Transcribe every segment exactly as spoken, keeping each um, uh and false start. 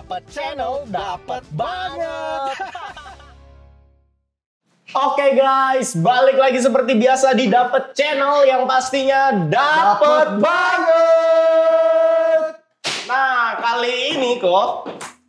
Dapat channel, dapat banget. Oke guys, balik lagi seperti biasa di Dapat Channel yang pastinya dapat banget. Nah, kali ini kok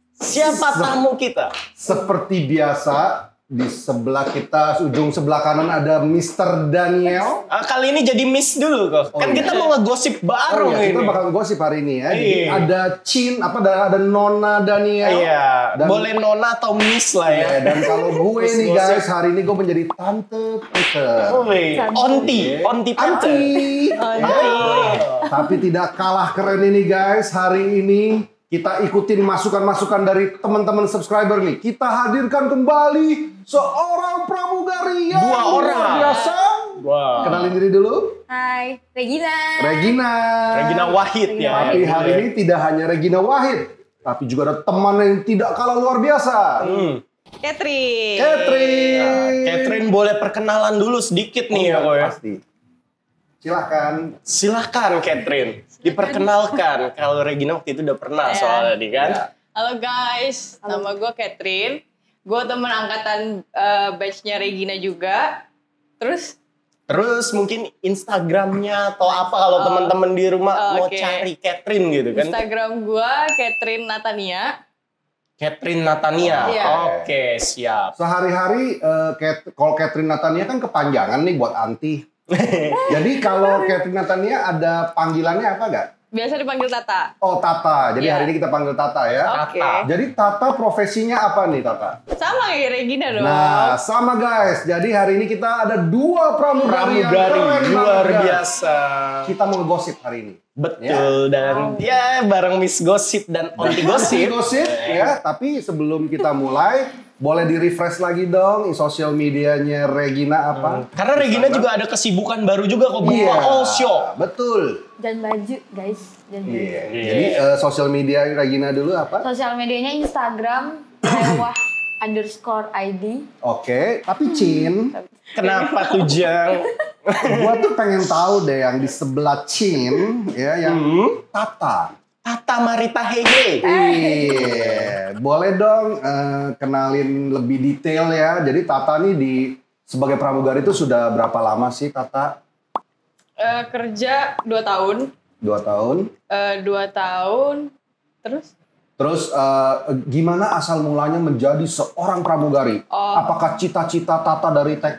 siapa tamu kita? Seperti biasa, di sebelah kita, ujung sebelah kanan ada mister Daniel. Ah, kali ini jadi Miss dulu kok. Oh, kan iya. kita mau ngegosip bareng Oh, iya, ini. kita bakal gosip hari ini ya. Jadi Iya. ada Chin, apa ada, ada Nona Daniel. Iya, Dan- boleh Nona atau Miss lah ya. Ya, dan kalau gue Miss nih gosip. guys, hari ini gue menjadi Tante Peter. Woi, Onti, Onti Peter. Anti. Onti. Tapi tidak kalah keren ini guys, hari ini kita ikutin masukan-masukan dari teman-teman subscriber nih. Kita hadirkan kembali seorang pramugari yang Dua orang. luar biasa. Wow. Kenalin diri dulu. Hai, Regina. Regina. Regina Wahid ya. Tapi hari ini tidak hanya Regina Wahid, tapi juga ada teman yang tidak kalah luar biasa. Hmm. Catherine. Catherine. Nah, Catherine boleh perkenalan dulu sedikit nih ya kok ya. Pasti. Silahkan. Silahkan Catherine, diperkenalkan. Kalau Regina waktu itu udah pernah Ya. soalnya nih kan. Ya. Halo guys, nama gue Catherine. Gue teman angkatan uh, batch-nya Regina juga. Terus Terus mungkin Instagramnya atau apa kalau Oh. teman-teman di rumah mau Oke. cari Catherine gitu kan. Instagram gue Catherine Natania. Catherine Natania. Iya. Oke, siap. Sehari-hari eh, Cat- kalau Catherine Natania kan kepanjangan nih buat anti. Jadi kalau Catherine Natania ada panggilannya apa gak? Biasa dipanggil Tata. Oh, Tata. Jadi Iya. hari ini kita panggil Tata ya. Oke. Tata. Jadi Tata profesinya apa nih Tata? Sama kayak Regina dong. Nah, sama guys. Jadi hari ini kita ada dua pramugari, yang Pramugari keren luar banget, guys. biasa. Kita mau gosip hari ini. Betul dan ya bareng Miss Gosip dan Onti Gosip. Gosip ya, tapi sebelum kita mulai boleh di-refresh lagi dong sosial medianya Regina apa? Karena Regina juga ada kesibukan baru juga kok buka Iya, all shop. betul. Dan baju, guys. Dan baju. Iya. Jadi eh, sosial media Regina dulu apa? Sosial medianya Instagram lewah underscore I D. Oke, tapi Chin, Kenapa tuh Jang? gua tuh pengen tahu deh yang di sebelah Chin ya yang Hmm? Tata. Tata Marita Hege. Iya, boleh dong eh, kenalin lebih detail ya. Jadi Tata nih di sebagai pramugari itu sudah berapa lama sih Tata? Uh, kerja dua tahun. Dua tahun. Uh, dua tahun. Terus? Terus eh, gimana asal mulanya menjadi seorang pramugari? Oh. Apakah cita-cita Tata dari T K?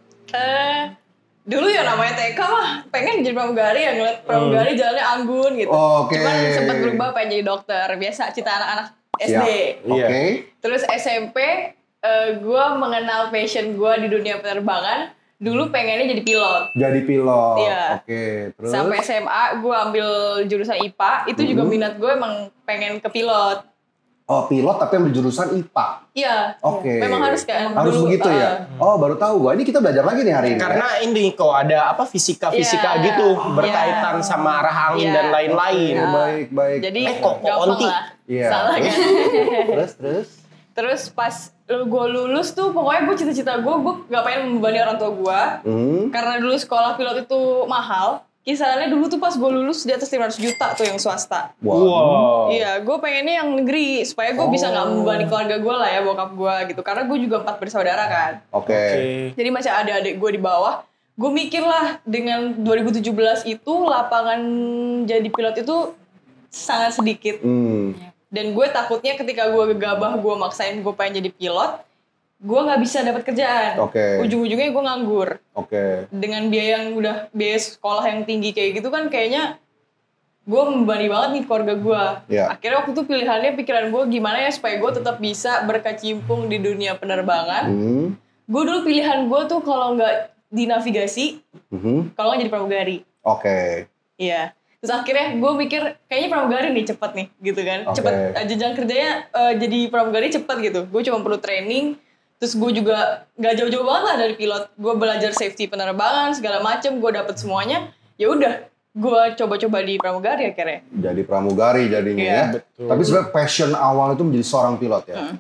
Uh, dulu ya namanya T K mah pengen jadi pramugari ya, ngeliat pramugari jalannya anggun gitu. Oke. Cuman sempat berubah pengen jadi dokter. Biasa cita anak-anak S D. Siap. Oke. Iya. Terus S M P, gue mengenal passion gue di dunia penerbangan. Dulu pengennya jadi pilot. Jadi pilot. Iya. Oke. Terus. Sampai S M A, gue ambil jurusan I P A. Itu juga Mhm. minat gue emang pengen ke pilot. Oh pilot tapi ambil jurusan I P A. Iya. Oke. Memang harus kan? Harus Dulu, begitu ya. uh, Oh baru tahu gua. Ini kita belajar lagi nih hari ini. Karena ini kok ada apa fisika-fisika Iya. gitu berkaitan Iya. sama arah angin Iya. dan lain-lain. ya. Iya. Baik baik. Jadi Eh, kok- kok gampang onti? lah. Iya. Salah kan? terus terus. Terus pas gue lulus tuh, pokoknya gue cita-cita gue, gue gak pengen membebani orang tua gue. Hmm. Karena dulu sekolah pilot itu mahal. Kisarannya dulu tuh pas gue lulus di atas lima ratus juta tuh yang swasta. Wow. Iya, gue pengennya yang negeri supaya gue bisa nggak Oh. membebani keluarga gue lah ya, bokap gue gitu. Karena gue juga empat bersaudara kan. Oke. Oke. Jadi masih ada adik gue di bawah. Gue mikir lah dengan dua ribu tujuh belas itu lapangan jadi pilot itu sangat sedikit. Hmm. Dan gue takutnya ketika gue gegabah, gue maksain gue pengen jadi pilot, gue nggak bisa dapat kerjaan. Oke. Ujung-ujungnya gue nganggur. Oke. Dengan biaya yang udah biaya sekolah yang tinggi kayak gitu kan kayaknya gue membebani banget nih keluarga gue. Iya. Akhirnya waktu itu pilihannya pikiran gue gimana ya supaya gue tetap bisa berkecimpung di dunia penerbangan. Hmm. Gue dulu pilihan gue tuh kalau nggak di navigasi, Mhm. kalau nggak jadi pramugari. Oke. Iya. Terus akhirnya gue mikir kayaknya pramugari nih cepet nih gitu kan. Oke. Cepet eh, jenjang kerjanya eh, jadi pramugari cepet gitu. Gue cuma perlu training. Terus gue juga gak jauh-jauh banget lah dari pilot. Gue belajar safety penerbangan segala macem. Gue dapet semuanya. Ya udah, gue coba-coba di pramugari akhirnya. Jadi pramugari jadinya Iya, ya. betul. Tapi sebenarnya passion awal itu menjadi seorang pilot ya. Hmm.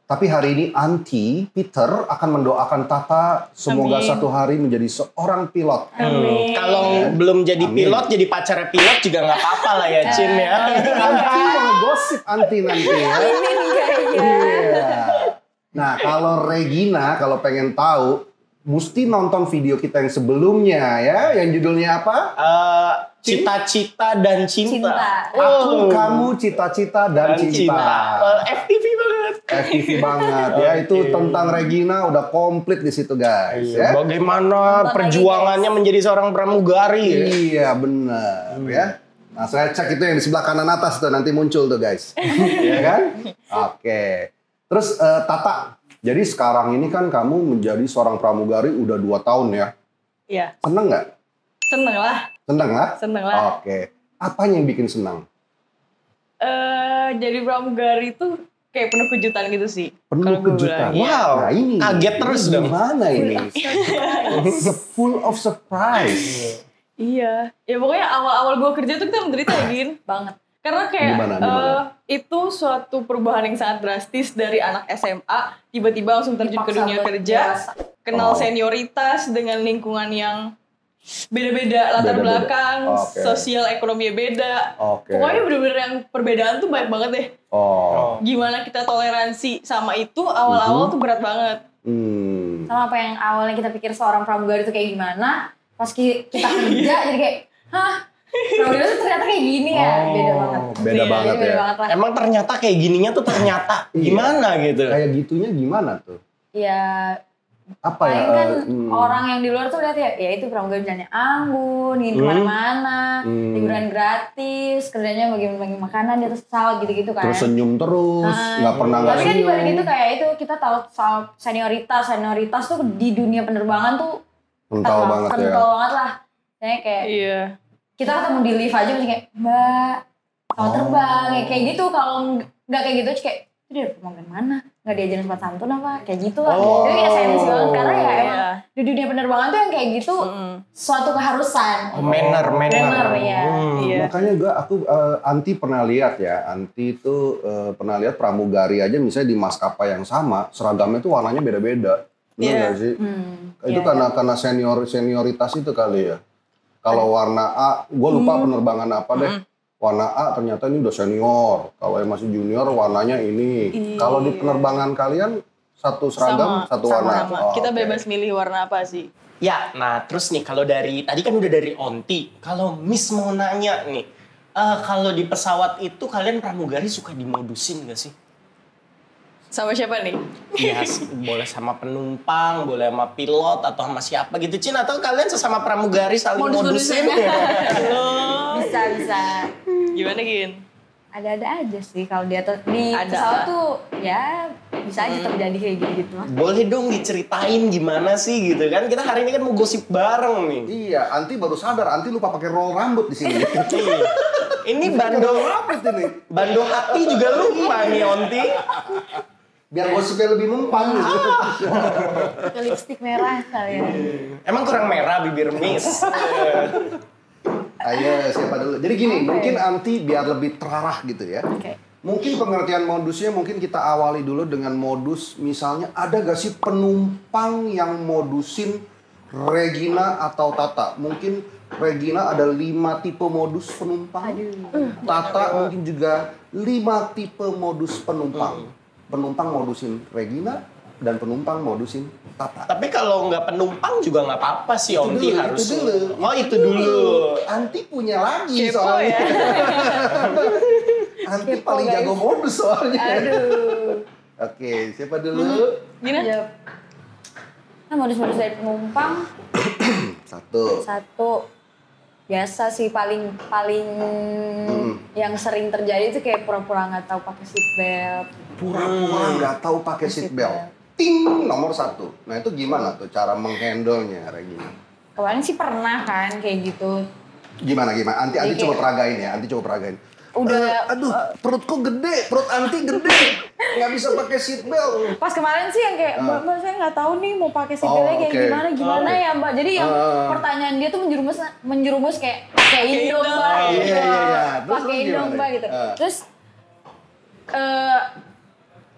Tapi hari ini Aunty Peter akan mendoakan Tata semoga Amin. satu hari menjadi seorang pilot. Amin. Kalau belum jadi Amin. pilot, jadi pacarnya pilot juga nggak apa-apa lah ya, Cin ya. Aunty mau gosip Aunty nanti ya. Ini kayaknya. Iya. Nah, kalau Regina kalau pengen tahu mesti nonton video kita yang sebelumnya ya, yang judulnya apa? Eh, Cita-cita dan cinta. Cinta. Aku, kamu, cita-cita dan, Dan cinta. cinta. Eh, F T V banget. F T V banget ya, itu tentang Regina udah komplit di situ guys ya. Bagaimana Nonton perjuangannya menjadi seorang pramugari ya? Iya benar ya. Nah saya cek itu yang di sebelah kanan atas tuh nanti muncul tuh guys, ya kan? Oke. Terus eh, Tata, jadi sekarang ini kan kamu menjadi seorang pramugari udah dua tahun ya. Iya, Seneng nggak? seneng lah, Seneng lah? seneng lah. Oke. Apanya yang bikin senang? Eh, jadi pramugari itu kayak penuh kejutan gitu sih. Penuh Kalau gue kejutan. bilang, iya. Wow, Nah ini kaget ini terus dong. Gimana ini? Full of surprise. Iya, ya pokoknya awal-awal gue kerja tuh kita menderita ya, Gin. Banget. Karena kayak Gimana, gimana? eh, itu suatu perubahan yang sangat drastis dari anak S M A tiba-tiba langsung terjun ke Dipaksa dunia buat kerja, dewasa. kenal Oh. senioritas dengan lingkungan yang beda-beda latar Beda-beda. belakang, Oke. sosial ekonominya beda. Oke. Pokoknya bener-bener yang perbedaan tuh banyak banget deh. Oh. Gimana kita toleransi sama itu awal-awal Mhm. tuh berat banget. Hmm. Sama apa yang awalnya kita pikir seorang pramugari itu kayak gimana, pas ki- kita kerja jadi kayak, hah, pramugari itu ternyata kayak gini ya, Oh, beda banget. beda Iya, banget beda ya. banget lah. Emang ternyata kayak gininya tuh ternyata Iya. gimana gitu? Kayak gitunya gimana tuh? Ya, Apa ya? paling kan eh, hmm. orang yang di luar tuh lihat ya, ya itu pramugari jalannya anggun, ingin Hmm. kemana-mana, Hmm. liburan gratis, kerjanya bagi-bagi makanan di atas pesawat gitu-gitu kan. Terus senyum terus, Ah, nggak pernah nggak Tapi kan senyum. dibalik itu kayak itu kita tahu soal senioritas, senioritas tuh di dunia penerbangan tuh Kental banget ya. kental banget lah. Kayak kayak Iya. kita ketemu di lift aja masih kayak Mbak, selamat Oh. terbang, kayak, kayak gitu. Kalau nggak kayak gitu kayak itu dia pemanggilan mana? Nggak diajarin sopan santun apa? Kayak gitu lah. Oh. Jadi kayak sensi banget karena ya Iya. emang di dunia penerbangan tuh yang kayak gitu Mm-mm. suatu keharusan. Oh, manner, manner. Manner, ya. Hmm. Iya. Makanya gue, aku eh, Anti pernah lihat ya, Anti itu eh, pernah lihat pramugari aja misalnya di maskapai yang sama, seragamnya tuh warnanya beda-beda. Benar Iya. nggak sih? Hmm, Itu iya, karena karena senior senioritas itu kali ya. Kalau warna A, gue lupa penerbangan apa deh. Warna A ternyata ini udah senior. Kalau yang masih junior warnanya ini. Iya. Kalau di penerbangan kalian satu seragam, Sama, satu sama, warna. Sama. Oh, Kita oke. bebas milih warna apa sih. Ya, nah terus nih kalau dari tadi kan udah dari Onti, kalau Miss mau nanya nih, eh, kalau di pesawat itu kalian pramugari suka dimodusin gak sih? Sama siapa nih? Ya, s- boleh sama penumpang, boleh sama pilot atau sama siapa gitu, Cin, atau kalian sesama pramugari saling Modus-modusin. modusin? bisa bisa. Gimana, Gin? Ada-ada aja sih kalau di atas di Ada. pesawat tuh ya bisa aja terjadi kayak gitu-gitu lah. Boleh dong diceritain gimana sih gitu kan? Kita hari ini kan mau gosip bareng nih. Iya, Anti baru sadar, Anti lupa pakai roll rambut di sini. Ini bando, Apa ini? bando hati juga lupa nih Onti. Biar gosipnya lebih mempan. Pakai lipstick merah kali ya. Emang kurang merah bibir Miss. Ayo, siapa dulu? Jadi gini, mungkin Anti biar lebih terarah gitu ya. Oke. Mungkin pengertian modusnya mungkin kita awali dulu dengan modus, misalnya ada gak sih penumpang yang modusin Regina atau Tata? Mungkin Regina ada lima tipe modus penumpang. Tata mungkin juga lima tipe modus penumpang. Penumpang modusin Regina dan penumpang modusin Tata. Tapi kalau nggak penumpang juga nggak apa-apa sih Itu Onti dulu, harus. itu dulu. Oh itu dulu. Anti punya lagi Kepo soalnya. ya. Anti Kepo, paling guys. jago modus soalnya. Aduh. Oke, siapa dulu? Gina? Ya. Nah, modus-modus dari penumpang Satu. satu biasa sih paling paling Hmm. yang sering terjadi itu kayak pura-pura nggak tahu pakai seat belt. Pura-pura nggak tahu pakai seat belt. Ting, nomor satu. Nah itu gimana tuh cara menghandle-nya, Regina? Kemarin sih pernah kan kayak gitu. Gimana gimana? Anti Anti Jadi coba kayak- peragain ya. Anti coba peragain. Udah- Eh, aduh, perutku gede, perut Anti gede, nggak bisa pakai seat belt. Pas kemarin sih yang kayak, Mbak, Mbak saya nggak tahu nih mau pakai seat Oh, beltnya kayak oke. gimana, gimana Oh, ya Mbak. Jadi yang Ah. pertanyaan dia tuh menjerumus menjerumus kayak pakai indong indong. Mbak. Iya, gitu. iya, iya. Terus, Pakai terus indong gimana? Mbak gitu. Ah. Terus eh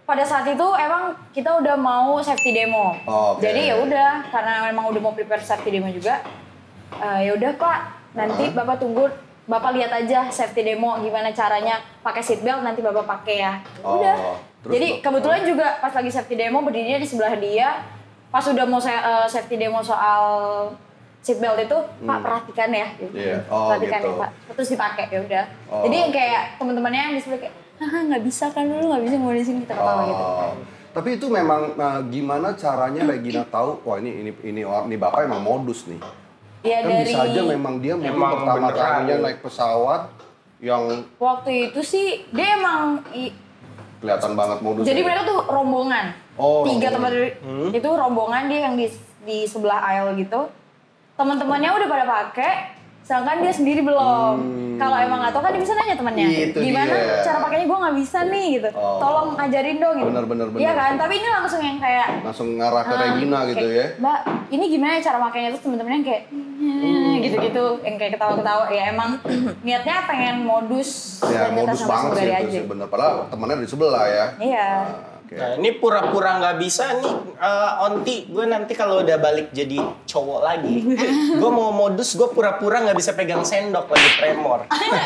pada saat itu emang kita udah mau safety demo. Oh, oke. Jadi ya udah karena memang udah mau prepare safety demo juga. Uh, ya udah Pak, nanti Uh-huh. Bapak tunggu, Bapak lihat aja safety demo gimana caranya pakai seat belt, nanti Bapak pakai ya. Oh, Udah. terus Jadi Bapak- kebetulan juga pas lagi safety demo berdirinya di sebelah dia. Pas udah mau saya uh, safety demo soal seat belt itu, Pak perhatikan ya. Gitu. Iya. Oh, perhatikan gitu. ya Pak. Terus dipakai ya udah. Oh. Jadi yang kayak teman-temannya yang di sebelah kayak, ah nggak bisa kan dulu nggak bisa mau di sini kita ketawa gitu. Oh. Tapi itu memang nah, gimana caranya Regina tahu wah ini ini ini ini bapak emang modus nih. Ya Kan dari bisa aja memang dia mungkin Emang pertama beneran. kalinya naik pesawat yang waktu itu sih dia emang i- kelihatan banget modus. jadi mereka tuh rombongan. Oh, Tiga rombongan. teman itu rombongan dia yang di di sebelah aisle gitu. Teman-temannya udah pada pakai, sedangkan dia sendiri belum. Hmm. Kalau emang nggak tahu kan dia bisa nanya temannya. Itu Gimana dia. cara pakainya gue nggak bisa nih gitu. Oh. Tolong ajarin dong gitu. Bener, bener, bener. Iya kan, tapi ini langsung yang kayak langsung ngarah ke ah, Regina gitu kayak, ya. Mbak, ini gimana cara makainya tuh temen-temennya yang kayak "Hmm," gitu-gitu, yang kayak ketawa-ketawa. Ya emang niatnya pengen modus Ya ternyata modus sama banget sih saudari itu aja. sih bener. Padahal temannya di sebelah ya. Iya. Nah, oke. Nah ini pura-pura nggak bisa nih, eh, Onti. Gue nanti kalau udah balik jadi cowok lagi, gue mau modus, gue pura-pura nggak bisa pegang sendok lagi tremor.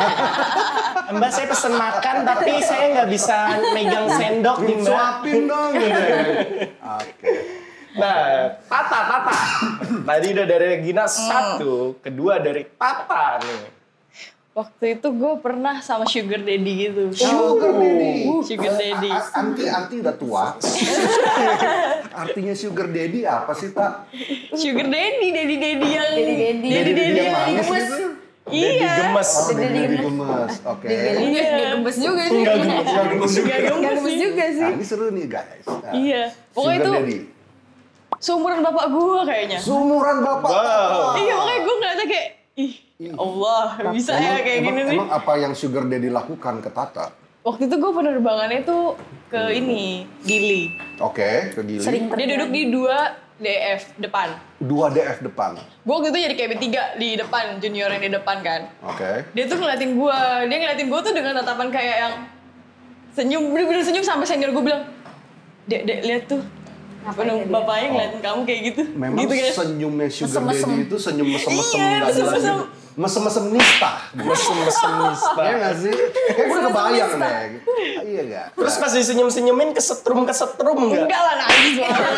Mbak saya pesen makan tapi saya nggak bisa megang sendok nih Mbak. Suapin dong gitu. Oke. Nah, Tata, Tata. Tadi udah dari Regina satu, kedua dari Tata nih. Waktu itu gue pernah sama sugar daddy gitu. Sugar daddy. Sugar daddy. A- a- Anti anti udah tua. Artinya sugar daddy apa sih tak? Sugar daddy, daddy daddy yang Daddy daddy. daddy daddy yang yang manis gemes. gitu. Jadi Iya. gemes. Oh, Daddy daddy gemes. gemes. Oke. Iya, nggak gemes juga sih. Enggak gemes, enggak gemes juga. Gak Nggak gemes gemes sih. juga sih. Nah, ini seru nih guys. Nah, Iya. Pokoknya sugar itu daddy. seumuran bapak gue kayaknya. Sumuran bapak. Wow. Tata. Iya makanya gue ngeliatnya kayak, ih ya Allah bisa ya Emang- kayak emang, gini nih. Emang apa yang sugar daddy lakukan ke Tata? Waktu itu gue penerbangannya tuh ke ini, Gili. Oke, ke Gili. Sering Dia duduk di dua D F depan. Dua D F depan. Gue waktu itu jadi cabin tiga di depan, junior yang di depan kan. Oke. Dia tuh ngeliatin gue, dia ngeliatin gue tuh dengan tatapan kayak yang senyum, bener-bener senyum sampai senior gue bilang, Dek, dek lihat tuh. Ngapain Penuh dia? bapaknya ngeliatin kamu kayak gitu. Memang gitu kan. senyumnya sugar Mesem-mesem. daddy itu senyum mesem-mesem Iya, nggak jelas mesem-mesem. gitu. Mesem-mesem nista. Mesem-mesem nista. Iya nggak sih? Kayak gue kebayang deh. Iya nggak? Terus pas disenyum-senyumin kesetrum-kesetrum nggak? Enggak lah, najis banget.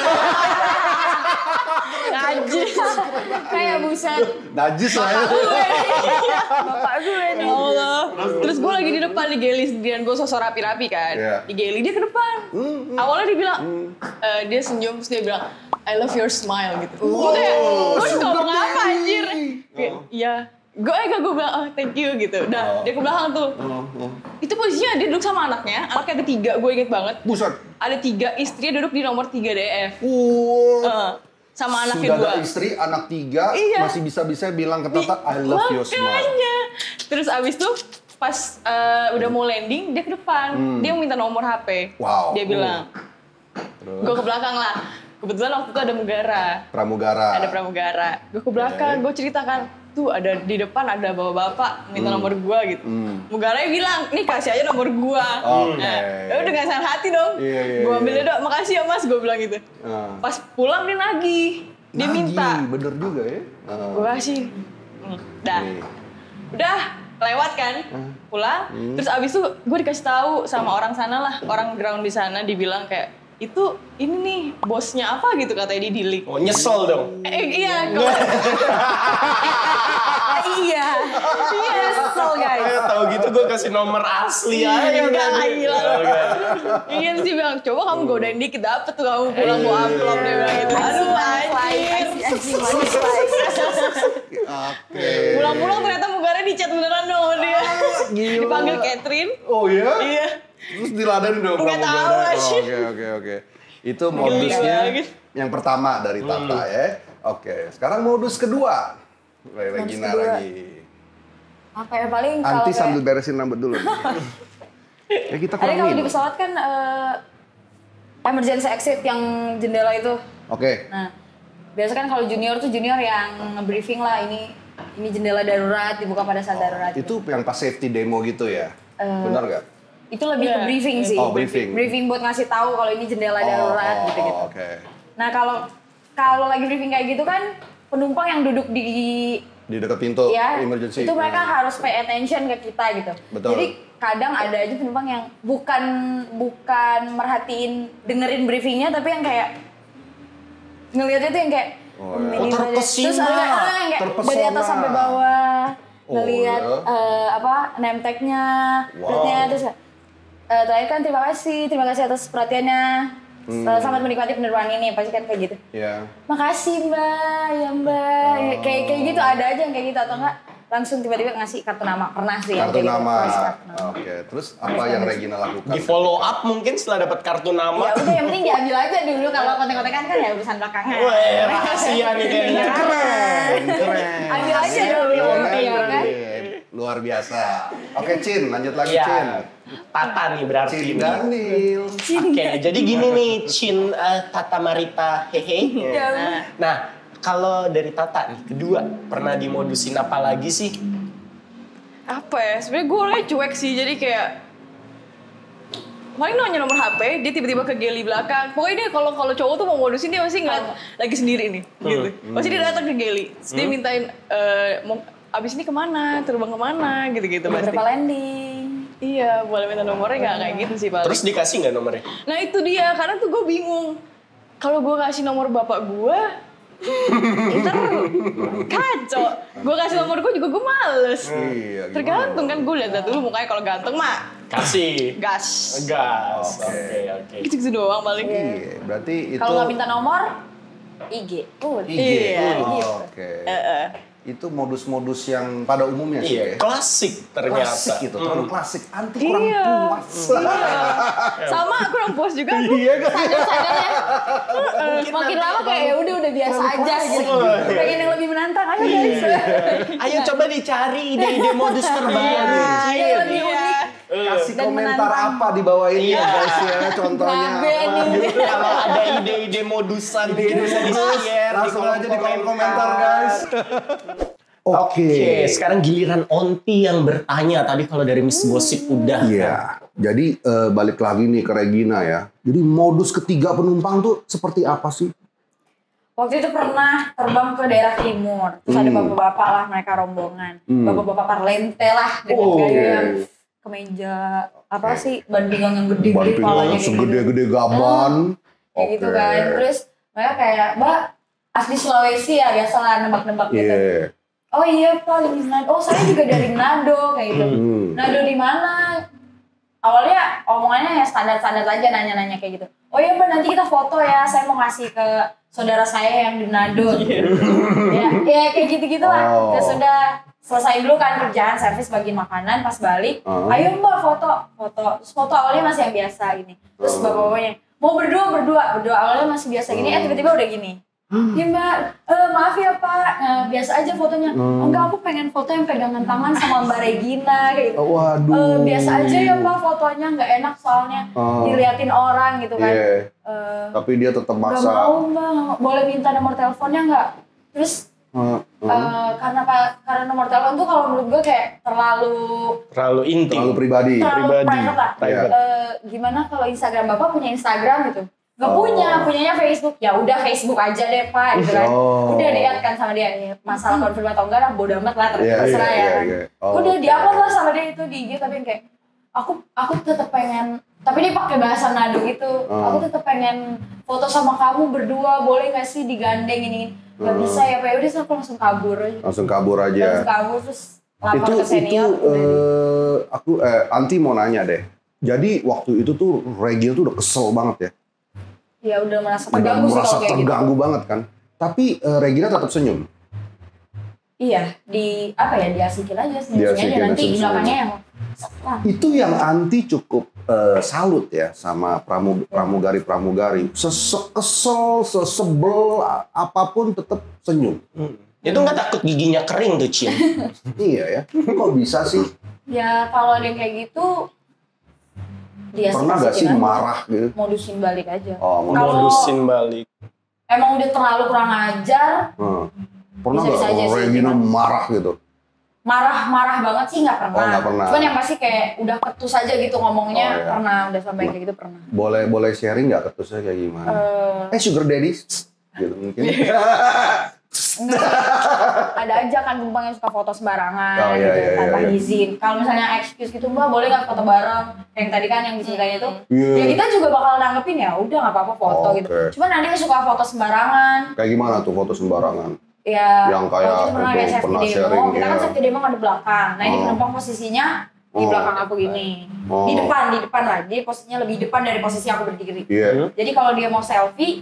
Najis. kayak buset. Najis lah ya. Bapak gue Ya nih. Allah. Terus gue lagi di depan di Geli sendirian, gue sosok rapi-rapi kan. Iya. Di Geli dia ke depan. Awalnya dia bilang, eh, dia senyum terus dia bilang, I love your smile gitu. Gue kayak, gue ngomong apa anjir? Kayak, iya. Gue eh gue bilang, oh thank you gitu. Udah, dia ke belakang tuh. Oh, oh. Itu posisinya dia duduk sama anaknya. Anaknya ada tiga, gue inget banget. Buset. Ada tiga, istrinya duduk di nomor tiga D F. Uh, Eh, sama anaknya Sudah dua. ada istri, anak tiga, Iya. masih bisa-bisa bilang ke Tata, I love your smile. Makanya. Terus abis itu pas eh, udah mau landing dia ke depan, dia minta nomor H P. Wow. Dia bilang, Terus? gue ke belakang lah. Kebetulan waktu itu ada Mugara, Pramugara. ada pramugara. Gue ke belakang, gue ceritakan, tuh ada di depan ada bapak-bapak minta nomor gue gitu. Hmm. Mugara bilang, nih kasih aja nomor gue. Oke. Nah, ya udah dengan senang hati dong. Iya, iya, gue iya. ambil dok, makasih ya mas, gue bilang gitu. Ah. Pas pulang dia nagih, dia Nagih, minta. bener juga ya. Ah. Gue kasih. Hmm, dah. Nih. Udah lewat kan, pulang. Terus abis itu gue dikasih tahu sama orang sana lah, orang ground di sana dibilang kayak itu ini nih bosnya apa gitu katanya di Dili. Oh nyesel dong. Eh iya, kalau Iya. Iya, kesel guys. Eh, tahu gitu gue kasih nomor asli aja. enggak lah tadi. gila. Enggak. Iya terus dia bilang coba kamu godain dikit dapet tuh kamu pulang bawa amplop dia bilang gitu. Aduh anjir. Anjing manis like. Oke. Pulang-pulang ternyata Mugara dicat beneran dong sama dia. Gila. Dipanggil Catherine. Oh iya? Iya. Terus diladenin dong Nggak tahu, pramugara. Oh, anjir. Oke, oke, oke. Itu modusnya banget. yang pertama dari Tata ya. Oke, sekarang modus kedua. Re- Regina kedua. lagi. Apa ya paling kalau Anti kayak- sambil beresin rambut dulu. Ya kita ada kalau kurangin. di pesawat kan eh, emergency exit yang jendela itu. Oke. Nah, biasa kan kalau junior tuh junior yang nge-briefing lah ini ini jendela darurat dibuka pada saat darurat. Itu yang pas safety demo gitu ya? Eh, Benar nggak? Itu lebih ke Iya. briefing sih. Oh, briefing. Briefing buat ngasih tahu kalau ini jendela darurat oh, gitu-gitu. oh, Oke. Nah, kalau kalau lagi briefing kayak gitu kan penumpang yang duduk di Di dekat pintu ya, emergency. itu mereka Nah. harus pay attention ke kita gitu. Betul. Jadi kadang ada aja penumpang yang bukan bukan merhatiin dengerin briefingnya, tapi yang kayak ngelihatnya tuh yang kayak Oh, "Hmm, ya. ini Oh, badan." terkesima. Terus ada ah, yang kayak Terpesona. dari atas sampai bawah Oh, ngelihat ya. eh, apa name tag-nya, Wow. terusnya terus eh, terakhir kan terima kasih, terima kasih atas perhatiannya. Hmm. Selamat menikmati penerbangan ini, pasti kan kayak gitu. Iya. Makasih mbak, ya mbak, Oh. kayak kayak gitu ada aja yang kayak gitu atau enggak langsung tiba-tiba ngasih kartu nama, pernah sih yang Kartu kayak nama. gitu, ngasih kartu nama. Oke, terus apa yang Regina lakukan? Di follow up mungkin setelah dapat kartu nama. Ya udah yang penting diambil aja dulu, kalau kontek-kontekan kan ya urusan belakangan. Weh, rahasia nih kayaknya. Keren, keren. Ambil aja dulu Keren, ya, ya kan? keren. Luar biasa. Oke, Cin, lanjut lagi, Iya. Cin. Tata nih berarti. Cin nih. Daniel. Oke, jadi gini nih, Cin eh, Tata Marita, hehe. Ya. Nah, nah, kalau dari Tata nih, kedua, pernah dimodusin apa lagi sih? Apa ya? Sebenarnya gue orangnya cuek sih, jadi kayak paling nanya nomor H P, dia tiba-tiba ke geli belakang. Pokoknya dia kalau kalau cowok tuh mau modusin dia pasti ngeliat lagi sendiri nih, gitu. Pasti dia datang ke geli, terus dia mintain eh, mau abis ini kemana, terbang kemana, gitu-gitu pasti. Berapa landing? Iya, boleh minta nomornya nggak kayak gitu sih paling. Terus dikasih nggak nomornya? Nah itu dia, karena tuh gue bingung. Kalau gue kasih nomor bapak gue, ntar kacau. Gue kasih nomor gue juga gue males. Iya, gimana? Tergantung kan, gue lihat dulu mukanya, kalau ganteng mah Kasih. gas. Gas. Oke. Oke, oke. Gitu-gitu doang paling. Iya, berarti itu Kalau nggak minta nomor, I G. Oh, I G. Iya, Oh, gitu. Oke. Eh, eh. Itu modus-modus yang pada umumnya sih. Iya, ya. klasik ternyata. Klasik gitu, terlalu klasik. Anti Iya. kurang puas. Iya. Sama kurang puas juga aku. Iya kan? sadar-sadar ya. Makin lama kayak ya udah udah biasa aja gitu. Pengen yang lebih menantang, ayo guys. Ayo coba dicari ide-ide modus terbaru. Iya, Cin. yang lebih Iya. unik. Kasih Dan komentar menantang. apa di bawah ini ya Iya. guys ya, contohnya Babe apa. nih. Kalau ada ide-ide modusan gitu bisa di-share Langsung aja di kolom komentar guys. Oke. Oke, sekarang giliran Onti yang bertanya. Tadi kalau dari Miss Gosip udah. Iya. Jadi eh, balik lagi nih ke Regina ya. Jadi modus ketiga penumpang tuh seperti apa sih? Waktu itu pernah terbang ke daerah timur. Terus ada Hmm. bapak-bapak lah, mereka rombongan. Hmm. Bapak-bapak parlente lah dengan Oh, gaya oke. yang kemeja apa sih bandingan yang gede-gede Banting kepalanya kayak gitu. segede-gede gaban. Kayak gitu Oke. kan. Terus mereka kayak, "Mbak, asli Sulawesi ya, biasa lah nebak-nebak gitu." Iya. Oh iya Pak, di Manado. Oh saya juga dari Manado kayak gitu. Hmm. Manado di mana? Awalnya omongannya ya standar-standar aja, nanya-nanya kayak gitu. Oh iya Mbak, nanti kita foto ya. Saya mau ngasih ke saudara saya yang di Manado. ya, ya kayak gitu-gitu lah. Oh. Terus udah selesai dulu kan kerjaan, servis bagiin makanan, pas balik. Oh. Ayo Mbak foto, foto. Terus foto awalnya masih yang biasa gini. Terus Oh. bapak-bapaknya mau berdua, berdua, berdua. Awalnya masih biasa gini, eh tiba-tiba udah gini. Ya Mbak, eh, maaf ya Pak, nah, biasa aja fotonya. Hmm. Enggak, aku pengen foto yang pegangan tangan sama Mbak Regina kayak gitu. Waduh. Eh, biasa aja ya Mbak fotonya, nggak enak soalnya Oh. diliatin orang gitu kan. Iya. Eh, Tapi dia tetap nggak maksa. mau Mbak, nggak mau. Boleh minta nomor teleponnya nggak? Terus Heeh. eh, karena Pak, karena nomor telepon tuh kalau menurut gue kayak terlalu Terlalu intim. Terlalu pribadi. terlalu Pribadi. private lah. Private. Eh, gimana kalau Instagram Bapak punya Instagram gitu? Gak Oh. punya, punyanya Facebook. Ya udah Facebook aja deh Pak, gitu kan. Oh. Udah di-add kan sama dia. Ya, masalah konfirm atau enggak lah, bodo amat lah, Iya, terserah iya, ya kan. iya, iya. Oh, Udah oke. di-upload lah sama dia itu di I G, tapi yang kayak aku aku tetap pengen, tapi dia pakai bahasa nado gitu. Oh. Aku tetap pengen foto sama kamu berdua, boleh gak sih digandeng ini? Gak Oh. bisa ya Pak, udah aku langsung kabur aja. Langsung kabur Langsung aja. kabur terus lapor Itu ke itu senior. udah deh. eh, aku eh, Anti mau nanya deh. Jadi waktu itu tuh Regina tuh udah kesel banget ya. Ya udah merasa Udah terganggu sih merasa kalau kayak gitu. terganggu banget kan. Tapi eh, Regina tetap senyum. Iya, di apa ya, diasikin aja senyum-senyum Diasikin, aja nanti senyum-senyum. belakangnya yang wah, Itu yang Anti cukup eh, salut ya sama pramu- pramugari-pramugari. Sesekesel, sesebel a- apapun tetap senyum. Hmm. Itu nggak takut giginya kering tuh, Cin? Iya ya. Kok bisa sih? ya kalau ada yang kayak gitu dia Pernah gak sih marah gitu? modusin balik aja. Oh, mau- Kalau Modusin balik. emang udah terlalu kurang ajar, Hmm. Pernah Bisa-bisa nggak aja sih, Regina cuman- marah gitu? marah-marah banget sih nggak pernah. Oh, nggak pernah. Cuman yang pasti kayak udah ketus aja gitu ngomongnya, Oh, iya. pernah udah sampai kayak gitu pernah. Boleh boleh sharing nggak ketusnya kayak gimana? Eh, Eh sugar daddy, gitu mungkin. Enggak, ada aja kan penumpang yang suka foto sembarangan Oh, iya, gitu iya, tanpa iya. izin. Kalau misalnya excuse gitu, Mbak boleh nggak foto bareng? Yang tadi kan yang diceritain itu, Iya. ya kita juga bakal nanggepin ya udah nggak apa-apa foto Oh, gitu. oke. Cuman ada yang suka foto sembarangan. Kayak gimana tuh foto sembarangan? Ya, Yang kayak waktu itu pernah itu, kayak safety pernah demo, sharing, kita kan iya. safety demo ada belakang. Nah ini Oh. penumpang posisinya di Oh. belakang aku gini, Oh. di depan, di depan lah. Jadi posisinya lebih depan dari posisi aku berdiri. Iya. Jadi kalau dia mau selfie,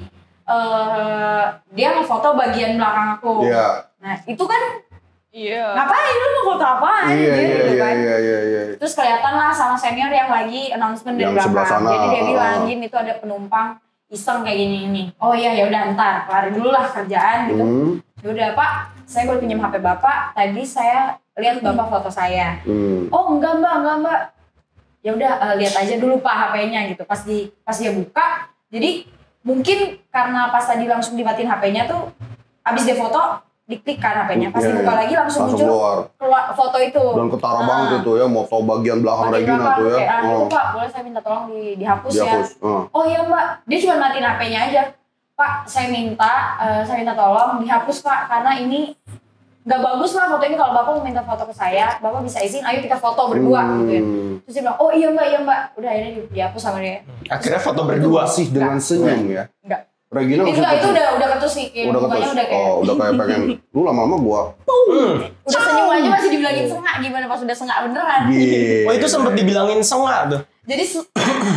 eh dia ngefoto bagian belakang aku. Iya. Nah itu kan Iya. ngapain lu mau foto apaan? Iya Dia iya gitu iya kan. iya iya iya. Terus kelihatan lah sama senior yang lagi announcement dari Yang sebelah belakang. sana, Jadi dia ah, bilang, ah. Gin itu ada penumpang iseng kayak gini ini. Oh iya ya udah ntar, kelar dulu lah kerjaan gitu. Hmm. Ya udah Pak, saya boleh pinjam H P Bapak. Tadi saya lihat Bapak foto saya. Hmm. Oh enggak Mbak, enggak Mbak. Ya udah eh, lihat aja dulu Pak H P-nya gitu. Pas di pas dia buka, jadi mungkin karena pas tadi langsung dimatiin H P-nya tuh, abis dia foto diklik kan H P-nya. Pas Iya, dibuka iya. lagi langsung, Langsung muncul keluar. keluar foto itu. Dan ketara Nah. banget itu ya, moto bagian belakang Bagian Regina belakang, tuh ya. kayak, ah, itu Oh. Pak, boleh saya minta tolong di, dihapus, Dihapus. ya. Oh. Oh iya Mbak, dia cuma matiin H P-nya aja. Pak, saya minta, eh, saya minta tolong dihapus Pak, karena ini nggak bagus lah foto ini. Kalau Bapak mau minta foto ke saya, Bapak bisa izin, ayo kita foto berdua Hmm. gitu ya. Terus dia bilang, oh iya Mbak, iya Mbak. Udah akhirnya di- dihapus sama dia. Akhirnya foto Itu berdua. masih dengan senyum ya. Enggak. Regina Itu, masih itu ketus. udah udah ketus sih, kayak Udah mukanya ketus. udah kayak Oh, udah kayak pengen. Lu lama-lama gua. Hmm. udah senyum aja masih dibilangin sengak, gimana pas udah sengak beneran. Gila. Oh itu sempet dibilangin sengak tuh. Jadi se-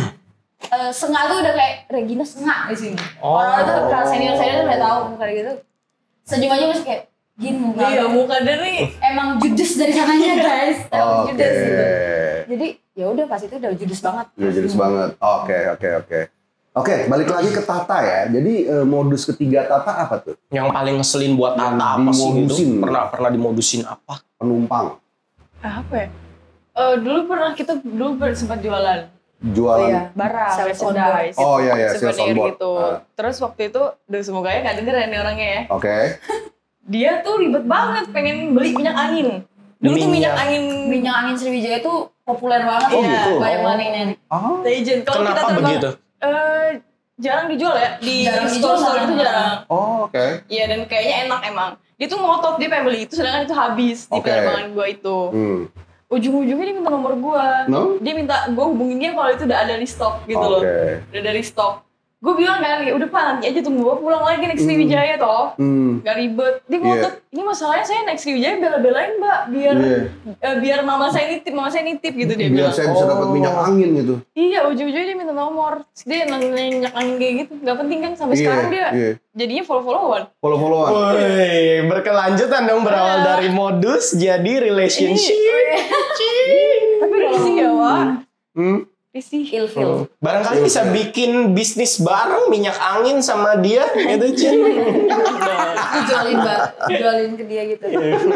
eh, sengak tuh udah kayak Regina sengak di sini. Oh. Orang-orang tuh kalau senior senior tuh udah tahu muka kayak gitu. Senyum aja masih kayak gin muka. Iya, lu. muka dari Emang judes dari sananya guys. Emang Oke. judes gitu. Jadi ya udah pas itu udah judes banget. Udah jelas banget. Oke, oke, oke. Oke, balik lagi ke Tata ya. Jadi eh, modus ketiga Tata apa tuh? Yang paling ngeselin buat Yang Tata apa sih dimodusin. gitu? Pernah pernah dimodusin apa? Penumpang. apa ya? Eh dulu pernah kita dulu pernah sempat jualan Jualan. barang, Sales on merchandise, Oh, iya, iya, sales souvenir on board. gitu. Ah. Terus waktu itu, duh semoga ya nggak denger ya nih orangnya ya. Oke. Dia tuh ribet banget pengen beli minyak angin. Dulu tuh minyak Minyak. angin Minyak angin Sriwijaya tuh populer banget Oh, ya. gitu. Banyak Oh. banget yang nyari. Ah. legend. Kalau kita Kenapa terbang, begitu? eh, jarang dijual ya di Jarang dijual, store-store itu jarang. jarang. Oh, oke. Iya dan kayaknya enak emang. Dia tuh ngotot dia pengen beli itu sedangkan itu habis di Oke. penerbangan gua itu. Hmm. Ujung-ujungnya dia minta nomor gua. No? Dia minta gua hubungin dia kalau itu udah ada di stok gitu loh. Oke. Udah dari stok. Gue bilang kan, ya udah Pak nanti aja tunggu gua pulang lagi naik Sriwijaya toh. Hmm. Gak ribet. Dia Iya. ngotot, ini masalahnya saya naik Sriwijaya bela-belain Mbak biar Iya. eh, biar mama saya nitip, mama saya nitip gitu dia Biar bilang. saya bisa dapat Oh. minyak angin gitu. Iya, ujung-ujungnya dia minta nomor. Terus dia nanya minyak angin kayak gitu. Gak penting kan sampai Iya, sekarang dia iya. jadinya follow-followan. Follow-followan. Woi, berkelanjutan dong berawal dari modus jadi relationship. Tapi risih ya Wak. Hmm. Risih. Ilfil. Barangkali bisa bikin bisnis bareng minyak angin sama dia gitu Cin. Dijualin Mbak, dijualin ke dia gitu.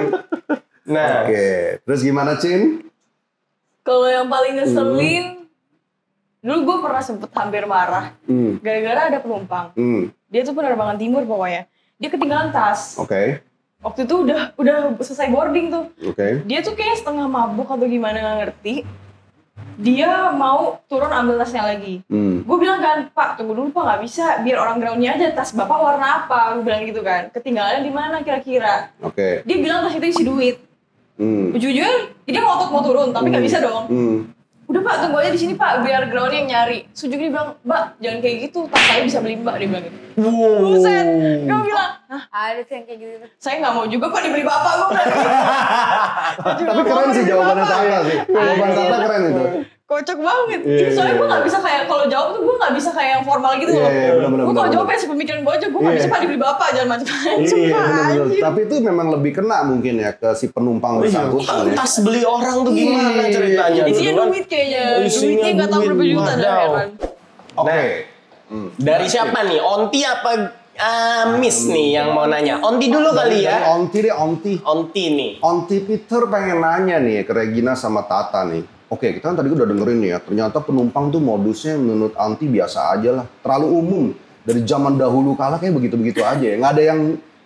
Nah, Oke. Terus gimana, Cin? Kalau yang paling ngeselin, dulu gue pernah sempet hampir marah. Hmm. Gara-gara ada penumpang. Hmm. Dia tuh penerbangan timur pokoknya. Dia ketinggalan tas. Oke. Waktu itu udah udah selesai boarding tuh. Oke. Dia tuh kayak setengah mabuk atau gimana nggak ngerti. Dia mau turun ambil tasnya lagi. Hmm. Gue bilang kan, Pak tunggu dulu Pak, nggak bisa. Biar orang groundnya aja, tas Bapak warna apa? Gue bilang gitu kan. Ketinggalannya di mana kira-kira? Oke. Dia bilang tas itu isi duit. Hmm. Ujung-ujungnya dia ngotot mau turun, tapi nggak bisa dong. Hmm. Udah Pak tunggu aja di sini Pak, biar groundnya yang nyari. Terus ujungnya dia bilang, Mbak jangan kayak gitu, tas saya bisa beli Mbak. Dia bilang gitu. wow. Buset, gue bilang, hah Ada tuh yang kayak gitu. saya nggak mau juga Pak dibeli Bapak. Gue bilang gitu. Tapi keren sih jawabannya Tata sih. Jawaban Tata keren itu. Kocok banget. Iya, Ini soalnya iya, gue nggak iya. bisa kayak kalau jawab tuh gue nggak bisa kayak yang formal gitu Iya, loh. iya, benar-benar, Gue kalau benar-benar. jawab ya sepemikiran gue aja, gue nggak Iya. bisa Pak dibeli Bapak, jangan macam-macam. Iya, Pak, benar-benar. anjir. Tapi itu memang lebih kena mungkin ya ke si penumpang bersangkutan ya. Tas beli orang tuh gimana Iya. ceritanya? Isinya gitu kan? duit kayaknya, Isinya duitnya nggak tahu duit, berapa juta dah wadaw. heran. Oke. Hmm. Dari siapa nih? Onti apa ah, Miss nih yang mau nanya? Onti dulu kali Dari ya. Onti deh, Onti. Onti nih. Onti Peter pengen nanya nih ke Regina sama Tata nih. Oke, kita kan tadi udah dengerin nih ya. Ternyata penumpang tuh modusnya menurut Onti biasa aja lah. Terlalu umum. Dari zaman dahulu kala kayak begitu-begitu aja ya. Nggak ada yang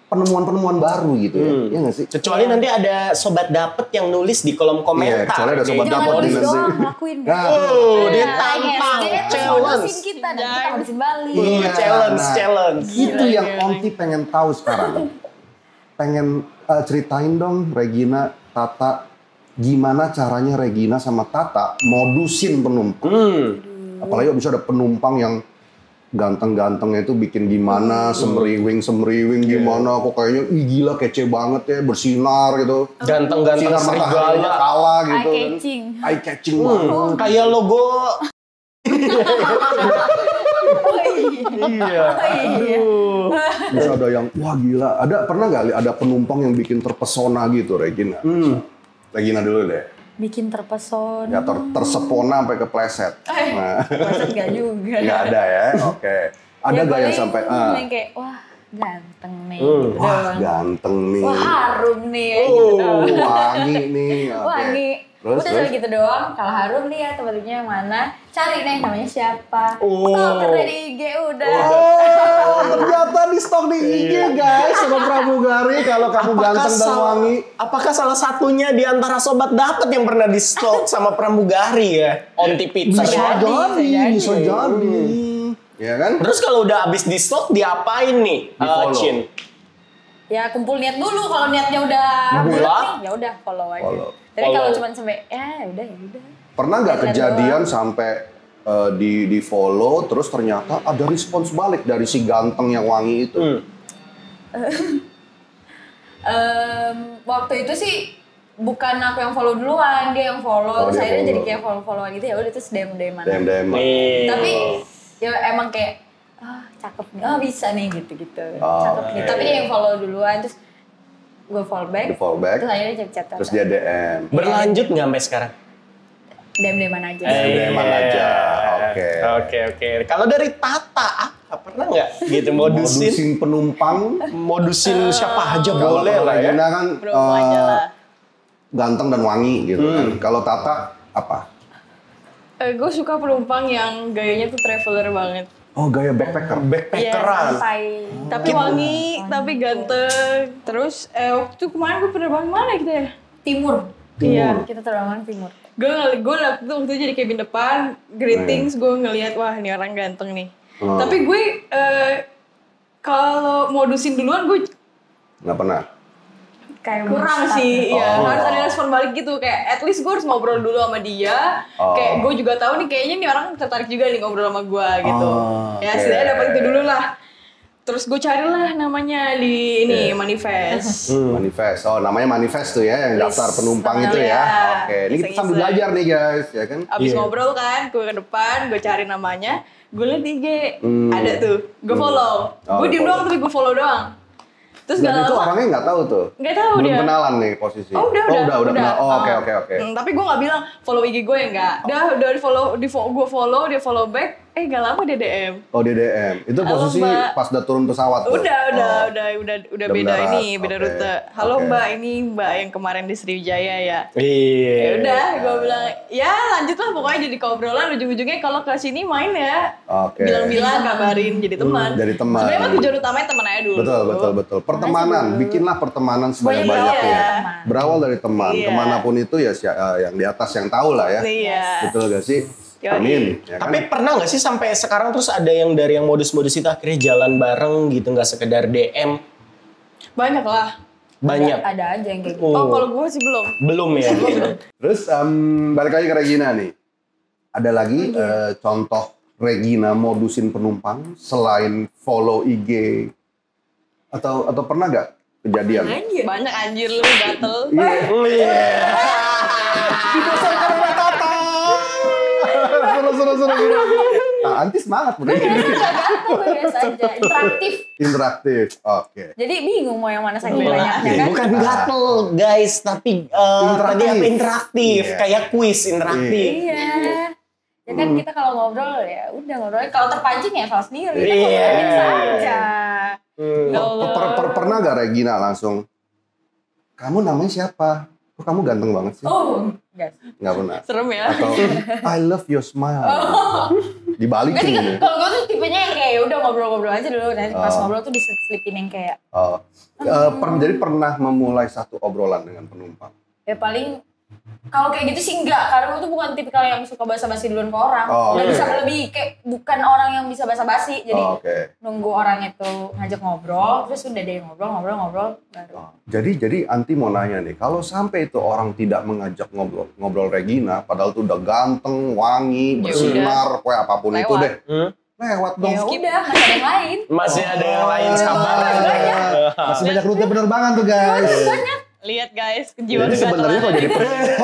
penemuan-penemuan baru gitu ya. Hmm. Iya nggak sih? Kecuali nanti ada sobat dapet yang nulis di kolom Iya, komentar. kecuali ada sobat Jangan dapet nulis nih nanti. doang, lakuin. Nah, Oh, Iya, ditantang. yes, dia tuh Challenge. modusin kita dan kita modusin balik. Iya, Challenge, nah, challenge. Itu Gila, yang gila. Onti pengen tahu sekarang. Pengen eh, ceritain dong Regina, Tata, gimana caranya Regina sama Tata modusin penumpang. Hmm. Apalagi bisa ada penumpang yang ganteng-gantengnya itu bikin gimana, semeriwing-semeriwing gimana, kok kayaknya ih gila kece banget ya, bersinar gitu. Ganteng-ganteng Sinar mataharinya serigala. kalah gitu. Eye catching. Eye catching banget. Hmm, kayak logo. Iya. Aduh. Bisa ada yang wah gila. Ada pernah nggak ada penumpang yang bikin terpesona gitu Regina? Hmm. Regina dulu deh. Bikin terpesona. Ya ter tersepona sampai kepleset. Eh, Nah, Maksud gak juga. nggak ada ya. Oke. Ada Ya, nggak yang paling sampai ah, yang kayak wah ganteng nih Hmm. gitu wah doang. ganteng nih. Wah harum nih ya, Oh, gitu doang. wangi nih. Oke. Wangi. Terus, Udah terus? gitu doang. Kalau harum lihat temennya yang mana, cari nih namanya siapa. Oh. Stalker di I G udah. Oh, ternyata di stok di I G Iya. guys sama pramugari kalau kamu ganteng dan sal- wangi. apakah salah satunya di antara sobat dapet yang pernah di stalk sama pramugari ya? Onti Peter Bisa ya? jadi, jadi. bisa jadi. Ya kan? Terus kalau udah abis di stalk diapain nih? Di eh, follow. Chin? Ya kumpul niat dulu. Kalau niatnya udah Bulat. bulat nih, ya udah follow aja. Follow. Tapi kalau Follow. cuma sampai ya udah ya udah. Pernah nggak Lihat-lihat kejadian doang. sampai eh, di di follow terus ternyata ada respons balik dari si ganteng yang wangi itu? Hmm. Em, waktu itu sih bukan aku yang follow duluan, dia yang follow. Oh, Terus dia akhirnya follow. jadi kayak follow-followan gitu ya udah terus D M D M D M D M. Nih. Tapi ya emang kayak ah cakep nih, oh bisa nih gitu-gitu. Oh, Cakep nih. oke. Tapi dia yang follow duluan terus gue follow back. Di follow back. Terus akhirnya chat-chat. Terus dia D M. Berlanjut nggak sampai sekarang? D M D M aja. Eh, D M-an aja. Oke. Oke, oke. Kalau dari Tata, apa pernah nggak gitu modusin? Modusin penumpang. Modusin siapa aja Kalau boleh lah ya. Regina kan Bro eh, aja lah. ganteng dan wangi gitu Hmm. kan. Kalau Tata apa? Eh, gue suka penumpang yang gayanya tuh traveler banget. Oh gaya backpacker. Backpackeran. Santai. Tapi wangi, tapi ganteng. Terus eh, waktu itu kemarin gue pernah banget mana gitu ya? Timur. Iya. Kita terbang timur. Gue ngeliat, gue waktu itu, waktu itu jadi cabin depan, greetings, gue ngeliat wah ini orang ganteng nih. Oh. Tapi gue eh, kalau modusin duluan gue Nggak pernah. Kayak kurang mustard. sih, ya Oh. harus ada respon balik gitu. Kayak at least gue harus ngobrol dulu sama dia. Oh. Kayak gue juga tahu nih kayaknya nih orang tertarik juga nih ngobrol sama gue gitu. Oh, Ya oke. setidaknya dapat itu dulu lah. Terus gue carilah namanya di ini Iya. manifest. Manifest. Oh, namanya manifest tuh ya, yang daftar List penumpang namanya, itu ya. ya. Oke, ini kita Iseng-iseng. sambil belajar nih guys, ya kan? Abis Iya. ngobrol kan, gue ke depan, gue cari namanya, gue liat di I G, Hmm. ada tuh, gue follow. Oh, gue diem follow. doang tapi gue follow doang. Terus Dan gak itu lama, orangnya nggak tahu tuh. nggak tahu Belum dia. kenalan nih posisi. Oh udah, oh, udah, udah, udah, kenal. Oh, oke, Ah. oke, oke. Hmm, tapi gue nggak bilang follow I G gue ya nggak. Udah, udah di follow, di fo- gue follow, dia follow back. Eh gak lama dia D M. Oh, di D M. Itu Halo, posisi Mbak. pas udah turun pesawat tuh. Udah, udah, Oh. udah, udah, udah Udah beda mendarat. ini, beda Oke, rute. Halo oke. Mbak, ini Mbak yang kemarin di Sriwijaya ya. Iya. Ya udah, gue bilang ya lanjut lah pokoknya jadi keobrolan ujung-ujungnya kalau ke sini main ya. Oke. Bilang-bilang kabarin jadi teman. jadi teman. Sebenarnya mah tujuan utamanya teman aja dulu. Betul, betul, betul. Pertemanan, bikinlah pertemanan Semuanya sebanyak-banyaknya. berawal dari teman. Berawal dari teman. Iya. Kemanapun itu ya si- eh, yang di atas yang tahu lah ya. Iya. Betul gak sih? Yoi. Amin. Ya kan? Tapi pernah nggak sih sampai sekarang terus ada yang dari yang modus-modus itu akhirnya jalan bareng gitu, nggak sekedar D M? Banyak lah. Banyak. Ada aja yang kayak gitu. Oh, kalau gue sih belum. Belum ya? Terus em, balik lagi ke Regina nih. Ada lagi eh, contoh Regina modusin penumpang selain follow I G atau atau pernah gak kejadian? Banyak anjir lu gatel. Iya. Seru seru seru seru. Nah, anti semangat bener. Aku biasa aja, interaktif. Interaktif. Oke. Jadi bingung mau yang mana saking banyaknya kan. Bukan gatel guys, tapi eh, tadi apa interaktif, Iya. kayak kuis interaktif. Iya. Ya kan kita kalau ngobrol ya udah ngobrol. Kalau terpancing ya salah sendiri. Kita Iya. ngobrol biasa aja. Hmm. Ya Allah. Per- per- pernah gak Regina langsung, kamu namanya siapa? Kok kamu ganteng banget sih? Oh, enggak. Nggak pernah. Serem ya. Atau I love your smile. Dibalikin Enggak sih, ini. kalau gue tuh tipenya yang kayak udah ngobrol-ngobrol aja dulu. Nanti pas Oh. ngobrol tuh diselipin yang kayak Oh. Eh, per- jadi pernah memulai satu obrolan dengan penumpang. ya paling kalau kayak gitu sih enggak, karena gue tuh bukan tipikal yang suka basa-basi duluan ke orang. Oh, Nggak oke. bisa lebih kayak bukan orang yang bisa basa-basi. Jadi Oh, Oke. nunggu orang itu ngajak ngobrol, terus udah deh ngobrol-ngobrol-ngobrol baru. Oh. Jadi jadi Anti mau nanya nih, kalau sampai itu orang tidak mengajak ngobrol ngobrol Regina, padahal tuh udah ganteng, wangi, Ya bersinar, kayak apapun itu Lewat. deh. Hmm? Lewat dong. Ya udah, masih ada yang lain. Masih ada yang lain sabar. Masih banyak rute penerbangan tuh guys. Lihat guys, kejiwaan Jadi sebenarnya kok jadi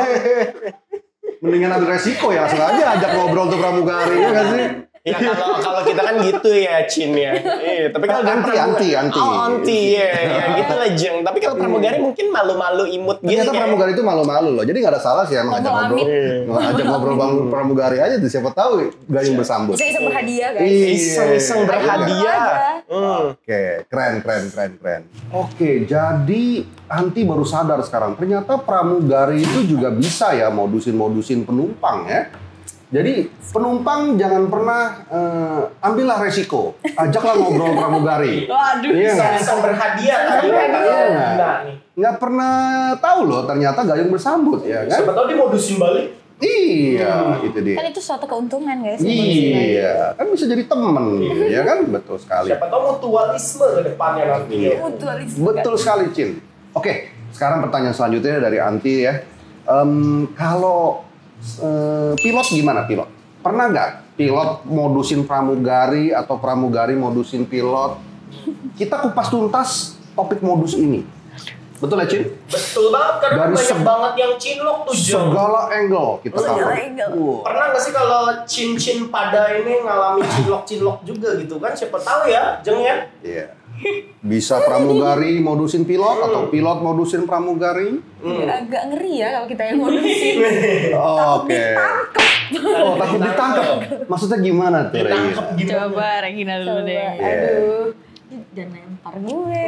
mendingan ambil resiko ya, langsung aja ajak ngobrol tuh pramugari ya kan sih? Ya kalau kalau kita kan gitu ya Cin ya. Iya, tapi kalau dari Anti, pramugari- anti, anti. Oh, anti ya. Ya gitu lah Jeng. Tapi kalau pramugari mungkin malu-malu imut gitu. Ternyata ya. pramugari itu malu-malu loh, jadi nggak ada salah sih emang ajak Ngobrol ngobrol, ngajak ngobrol bang pramugari aja tuh, siapa tahu gayung bersambut. Bisa-bisa berhadiah guys. Iya. Iseng-iseng berhadiah. Aja. Hmm. Oke, keren, keren, keren, keren. Oke, jadi Anti baru sadar sekarang, ternyata pramugari itu juga bisa ya modusin-modusin penumpang ya. Jadi penumpang jangan pernah eh, ambillah resiko, ajaklah ngobrol pramugari. Waduh. Iya nggak? Iseng berhadiah tadi Iya. kata Gina nih. Nggak pernah tahu loh, ternyata gayung bersambut ya kan? Siapa tahu dia modusin balik. Iya, itu dia. Kan itu suatu keuntungan guys. Iya, kan bisa jadi temen, ya kan? Betul sekali. Siapa tahu mutualisme ke depannya nanti. Iya. Mutualisme. Betul sekali, Cin. Oke, sekarang pertanyaan selanjutnya dari Anti ya. Em, kalau eh, pilot gimana pilot? Pernah nggak pilot modusin pramugari atau pramugari modusin pilot? Kita kupas tuntas topik modus ini. Betul ya, Cin? Betul banget karena Dari banyak se- banget yang cinlok tuh Jeng. Segala angle kita Segala cover. angle. Wah. Pernah nggak sih kalau cin-cin pada ini ngalami cinlok-cinlok juga gitu kan? Siapa tahu ya, Jeng ya. Iya. Bisa pramugari modusin pilot atau pilot modusin pramugari? Agak ngeri ya kalau kita yang modusin. Oh, Oke. Oh, takut ditangkap. Maksudnya gimana tuh, Ditangkap Regina? gimana? Coba Regina dulu Coba, deh. aduh. Jangan lempar gue.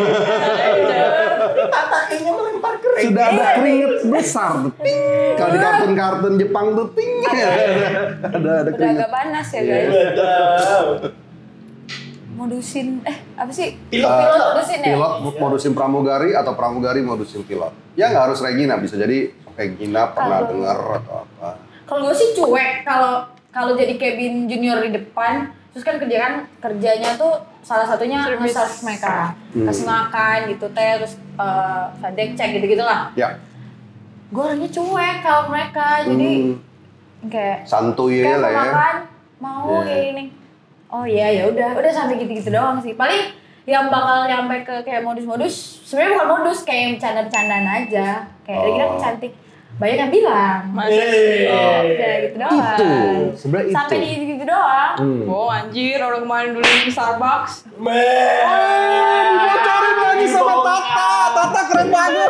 Tata kayaknya melempar ke Regina. Sudah ada keringet besar tuh. Ting. Kalau di kartun-kartun Jepang tuh ting. Ada ada Udah keringet. agak panas ya Iya. guys. Betul. Modusin, eh apa sih? Pilot-pilot. modusin ya? Pilot modusin pramugari atau pramugari modusin pilot. Ya nggak harus Regina, bisa jadi Regina pernah Kalau- dengar atau apa. Kalau gue sih cuek kalau kalau jadi cabin junior di depan, terus kan kerja kan kerjanya tuh salah satunya Service. nge-serve mereka, Hmm. kasih makan gitu teh, terus uh, sadek cek gitu gitulah. Ya, Gue orangnya cuek kalau mereka, jadi hmm, kayak santuy kayak lah mau ya. makan, mau Iya. kayak gini. Oh iya ya udah, udah sampai gitu-gitu doang sih. Paling yang bakal nyampe ke kayak modus-modus, sebenarnya bukan modus, kayak bercanda-bercandaan aja. Kayak Oh. Regina kan cantik. Banyak yang bilang. Masa Eh. Udah gitu doang. Itu, sebenarnya itu. Sampai di gitu doang. Hmm. Oh anjir, orang kemarin dulu di Starbucks. Dibocorin lagi sama Tata. Tata keren banget.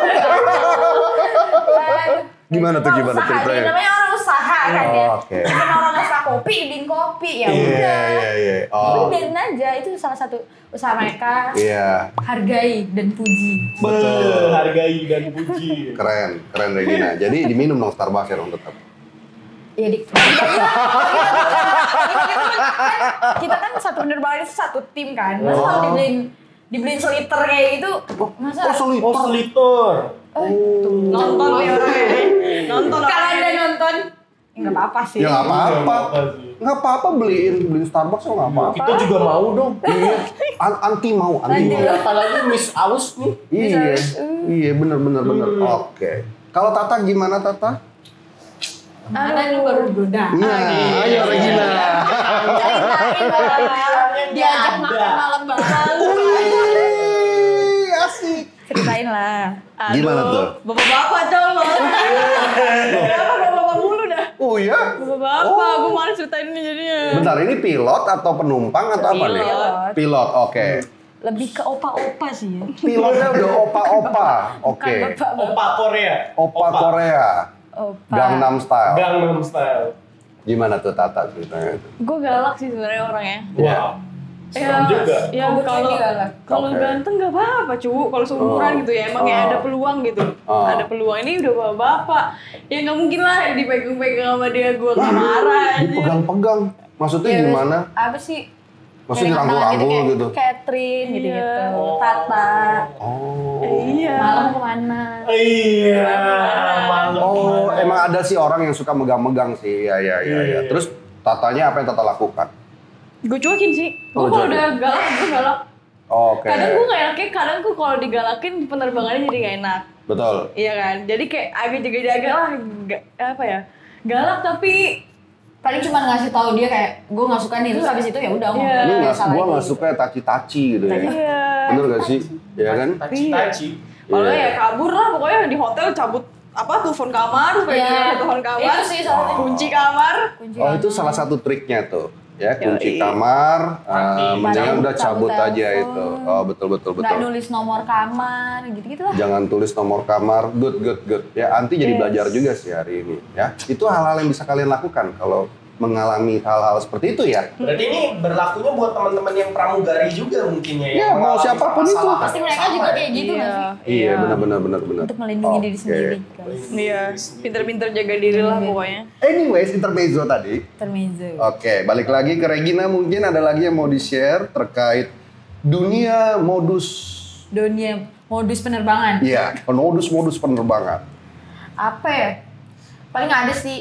Gimana tuh, gimana Usaha, ceritanya? dia namanya orang usaha kan ya. Oh, oke. Kan orang usaha kopi, dibeliin kopi. Ya Iya, udah. iya, iya. Udah Oh, biarin aja. Itu salah satu usaha mereka. iya. Hargai dan puji. Betul. Hargai dan puji. Keren, keren Regina. Jadi diminum dong Starbucks ya dong tetap. Ya di kita kan satu penerbangan itu satu tim kan. Masa kalau dibeliin dibeliin seliter kayak gitu, masa Oh, solid. Oh, selitor. Nonton nih orangnya. Nonton kalau orangnya. ada nonton, ya nggak apa-apa sih. Ya nggak apa-apa. Nggak apa-apa sih. Nggak apa-apa beliin beliin Starbucks kok nggak apa-apa. Kita juga mau dong. Iya. An- anti mau, anti Anti mau. mau. Apalagi Miss Aus nih. Iya, iya bener bener bener. Oke. Kalau Tata gimana Tata? Mana nih baru goda. Nah, ayo Regina. Diajak makan malam bareng. Wih, asik. Ceritain lah. Aduh, Gimana tuh? Bapak-bapak coba banget. Kenapa bapak-bapak mulu dah? Oh iya? Bapak-bapak, gue malas ceritain ini jadinya. Bentar, ini pilot atau penumpang atau apa nih? Pilot. Pilot, oke. Lebih ke opa-opa sih ya. Pilotnya udah opa-opa, oke. Bukan bapak-bapak. Opa Korea. Opa Korea, Opa. Gangnam Style. Gangnam Style. Gimana tuh Tata ceritanya itu? Gue galak sih sebenarnya orangnya. Iya. Wow. Serem juga. Ya Kalau kalau Cedi galak. kalau Oke. ganteng nggak apa-apa, cu. Kalau seumuran Oh. gitu ya, emang ya Oh. ada peluang gitu. Oh. Ada peluang. Ini udah bapak-bapak. Ya nggak mungkin lah dipegang-pegang sama dia, gue nggak marah aja. Dipegang-pegang. Maksudnya Ya, gimana? Apa sih? Maksudnya Kayak rangkul-rangkul kayak gitu. Catherine gitu-gitu. Iya. Tata. Oh. Iya. Malam kemana? Iya, malu. Oh, emang ada sih orang yang suka megang-megang sih. Iya, iya, iya. Iya. Ya. Terus Tatanya apa yang Tata lakukan? Gue cuekin sih. Oh, Gue kalau cuekin. udah galak, gue galak. Oke. Kadang gue gak enaknya, kadang gue kalau digalakin penerbangannya jadi gak enak. Betul. Iya kan? Jadi kayak agak jaga-jaga lah. Ga, apa ya? Galak tapi Paling cuma ngasih tahu dia kayak gue nggak suka nih, terus habis itu ya udah Iya. ngobrol Lu nggak, biasa gua lagi. nggak suka taci-taci gitu ya. iya. Bener gak sih? Iya kan? Taci-taci. Kalau Iya. ya kabur lah pokoknya di hotel cabut apa telepon kamar, supaya Iya. dia telepon kamar. Itu sih salah satu. Kunci kamar. Kunci Oh, kamar. itu salah satu triknya tuh. Ya, kunci Yoi. kamar, Mati. eh, mendingan Cabut, udah cabut cabut aja telepon. itu. Oh, betul betul Nggak betul. nulis nomor kamar gitu-gitu lah. Jangan tulis nomor kamar. Good good good. Ya, Anti jadi Yes. belajar juga sih hari ini. Ya, itu hal-hal yang bisa kalian lakukan kalau mengalami hal-hal seperti itu ya. Berarti ini berlakunya buat teman-teman yang pramugari juga mungkin ya. Iya, yang mau mengalami siapapun itu. permasalahan Pasti yang mereka sama juga ya. kayak gitu nggak sih? Iya, benar benar benar benar. Untuk melindungi diri Oke. sendiri guys. Iya, pinter-pinter jaga diri lah Iya. pokoknya. Anyways, intermezzo tadi. Termezzo. Oke, balik lagi ke Regina, mungkin ada lagi yang mau di-share terkait dunia modus. Dunia modus penerbangan. Iya, modus-modus penerbangan. Apa ya? Paling ada sih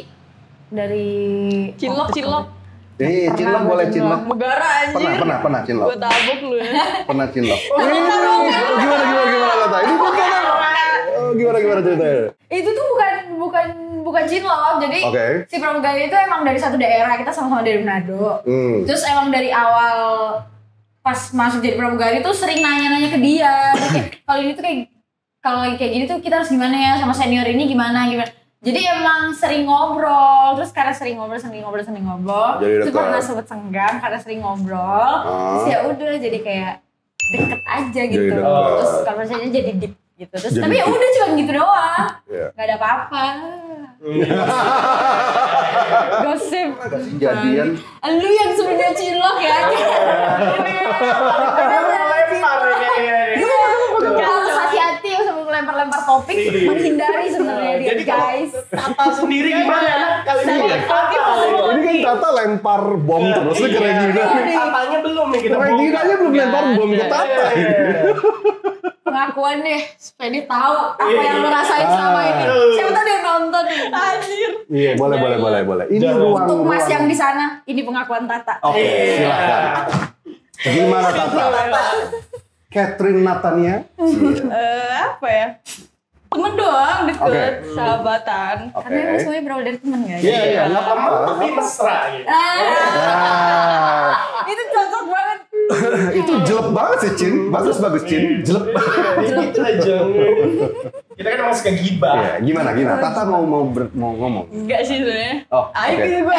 dari Cilok, cilok. Eh, cinlok boleh cinlok. Megara anjir. Pernah, pernah, pernah cinlok. Gue tabok lu ya. Pernah cinlok. Oh, gimana, gimana, gimana, Lata? Ini bukan. Oh, gimana, gimana ceritanya? Itu tuh bukan bukan bukan cinlok. Jadi Oke. si pramugari itu emang dari satu daerah, kita sama-sama dari Manado. Hmm. Terus emang dari awal pas masuk jadi pramugari tuh sering nanya-nanya ke dia. Dia kayak, kalau ini tuh kayak kalau lagi kayak gini tuh kita harus gimana ya, sama senior ini gimana gimana. Jadi emang sering ngobrol, terus karena sering ngobrol, sering ngobrol, sering ngobrol, Jadi terus dekat. pernah sempet senggang karena sering ngobrol, Ah. terus ya udah jadi kayak deket aja Jadi gitu, deket. terus conversation jadi deep gitu, terus Jadi tapi ya deep. udah cuma gitu doang, Iya. nggak ada apa-apa. Gosip. Kasih jadian. Lu yang sebenarnya cilok ya. Lempar ini. Lu harus hati-hati ya sama lempar-lempar topik, Iya. menghindari sebenarnya dia Jadi kalau guys. Tata sendiri gimana? Kali ini Iya. Tata kali ini. Ini kan Tata lempar bom terus ke Regina. Tatanya belum nih kita. Regina aja belum lempar bom ke Tata. Pengakuan deh, supaya dia tahu apa yang lu rasain selama ini. Siapa tahu dia nonton nih. Anjir. Iya, boleh, boleh, boleh, boleh. Ini Jangan. ruang, Untuk mas ruang. yang di sana, ini pengakuan Tata. Oke, silakan. Gimana Tata? Catherine Natania? Eh, apa ya? Temen doang deket, Oke. sahabatan. Oke. Karena emang semuanya berawal dari temen guys. Iya, iya, nggak apa-apa. Tapi mesra gitu. Ah, Ah, itu cocok banget. itu jelek banget sih, Cin. Bagus, bagus, Cin. Jelek banget. Jadi gitu aja. Kita kan emang suka gibah. Iya, gimana, gimana? Tata mau mau ber- mau ngomong. Enggak sih sebenarnya. Oh, Aib oke. gitu gue.